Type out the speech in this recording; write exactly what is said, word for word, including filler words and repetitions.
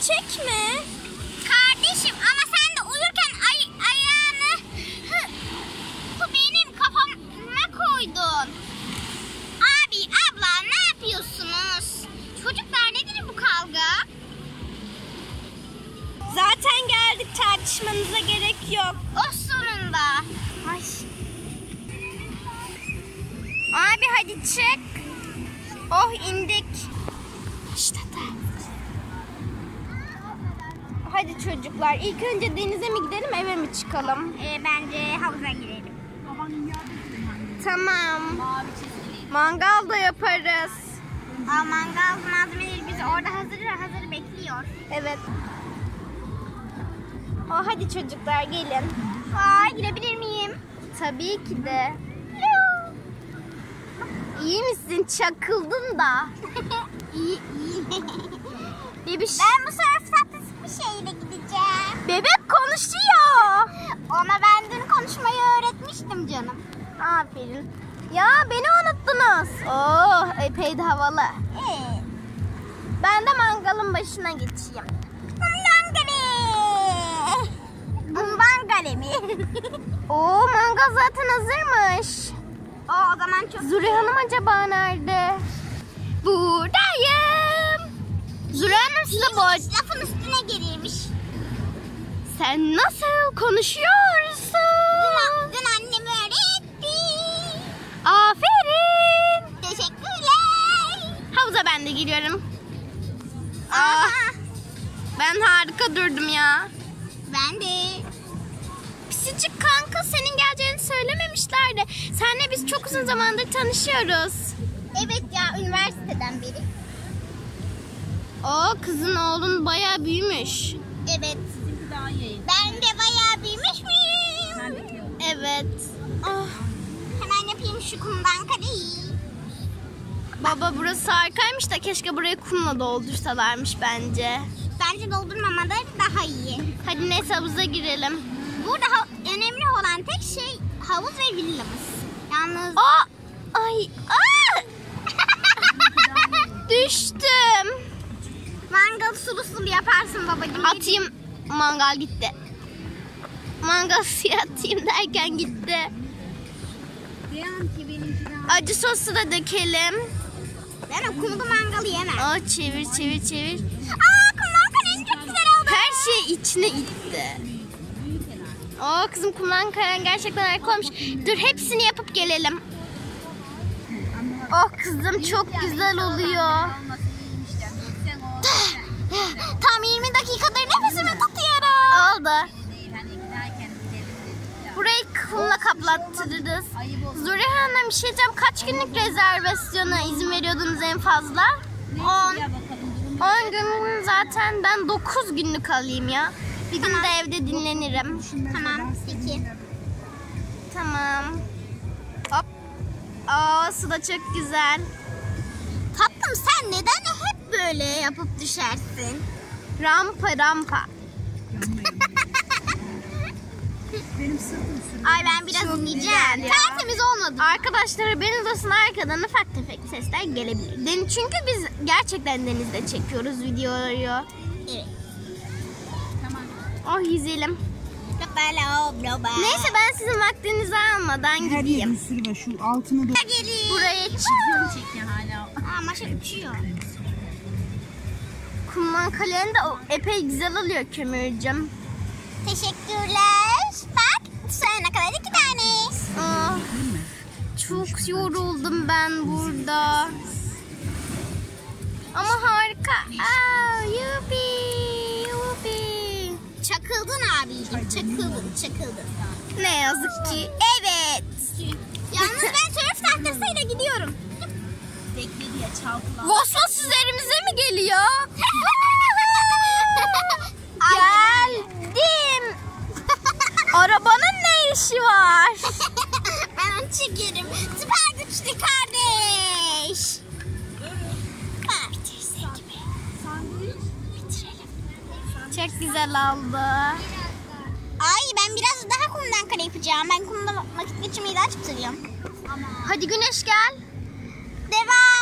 çekme. Kardeşim ama sen de uyurken ay ayağını hı, bu benim kafama koydun. Abi, abla ne yapıyorsunuz? Çocuklar nedir bu kavga? Zaten geldik, tartışmanıza gerek yok. O sonunda. Ay. Abi hadi çık. Oh indik. İşte de. Hadi çocuklar, ilk önce denize mi gidelim, eve mi çıkalım? Ee, bence havuza girelim. Tamam. Mangal da yaparız. Aa, mangal malzemeleri bizi orada hazır hazır bekliyor. Evet. Oh, hadi çocuklar gelin. Aa, girebilir miyim? Tabii ki de. İyi misin? Çakıldın da. İyi iyi. Bebiş. Ben bu surf tatlısı bir şeyle gideceğim. Bebek konuşuyor. Ona ben dün konuşmayı öğretmiştim canım. Aferin. Ya beni unuttunuz. Oh, epey de havalı. Ee, Ben de mangalın başına geçeyim. Mangale. Mangale mi? Oo, mangal zaten hazırmış. O, o zaman çok... Züriye Hanım acaba nerede? Buradayım. Züriye Hanım size boş. Lafın üstüne gelirmiş. Sen nasıl konuşuyorsun? Dün, dün annem öğretti. Aferin. Teşekkürler. Havuza ben de giriyorum. Aa, Ah, ben harika durdum ya. ben de. Pisicik kanka, senin geleceğini söylememişlerdi. Senle biz çok uzun zamandır tanışıyoruz. Evet ya, üniversiteden beri. O kızın oğlun bayağı büyümüş. Evet. Ben de bayağı büyümüş müyüm? Evet. Ah, Hemen yapayım şu kumdan kareyi. baba burası harikaymış da keşke burayı kumla doldursalarmış bence. Bence doldurmamaları daha iyi. Hadi neyse havuza girelim. Burada ha- önemli olan tek şey havuz ve villamız. Yalnız... Aa, ay, aa! Düştüm. Mangal sulu sulu yaparsın babacığım. Atayım, mangal gitti. Mangal suya atayım derken gitti. Acı sosu da dökelim. Ben o kumlu mangalı yemem. Aa, çevir çevir çevir. Aa, kumdan karen çok güzel oldu. Her şey içine itti. Aa, kızım kumdan karen gerçekten harika olmuş. Dur hepsini yapıp gelelim. Oh kızım çok güzel oluyor. Tam yirmi dakikadır nefesimi tutuyorum. Oldu. Burayı kumla kaplattırırız. Züriye Hanım bir şey diyeceğim. Kaç günlük rezervasyona izin veriyordunuz en fazla? On. on gün zaten, ben dokuz günlük alayım ya. Bir gün de evde dinlenirim. Tamam, peki. Tamam. Hop. Aa, su da çok güzel. Tatlım, sen neden hep böyle yapıp düşersin? Rampa rampa. Ay, ben biraz Çok dinleyeceğim. güzel ya. Tertemiz olmadı. Arkadaşlar haberiniz olsun, arkadan ufak tefek sesler gelebilir. Den- Çünkü biz gerçekten denizde çekiyoruz videoyu. Evet. Oh, yüzelim. Neyse. Neyse ben sizin vaktinizi almadan Her yerin gideyim. sürü var, şu altını da. Gelin. Buraya çık. Aa, maşa uçuyor. Kumman kalenin de o- epey güzel oluyor kömürcüm. Teşekkürler. Bak, sana kadar iki tane. Ah, çok yoruldum ben burada. Ama harika. Aa, yupi, yupi. Çakıldın abicim, çakıldın, çakıldın. Ne yazık ki. Evet. Yalnız ben surf tahtasıyla gidiyorum. Vosvos üzerimize mi geliyor? Ay, Geldim. Arabanın ne işi var? ben onu çekerim. Süper güçlü kardeş. Ha, bitirsek mi? Bitirelim. Çok güzel oldu. Ay, ben biraz daha kumdan kare yapacağım. Ben kumda vakit geçirmeyi daha çok seviyorum. Hadi Güneş gel. Devam.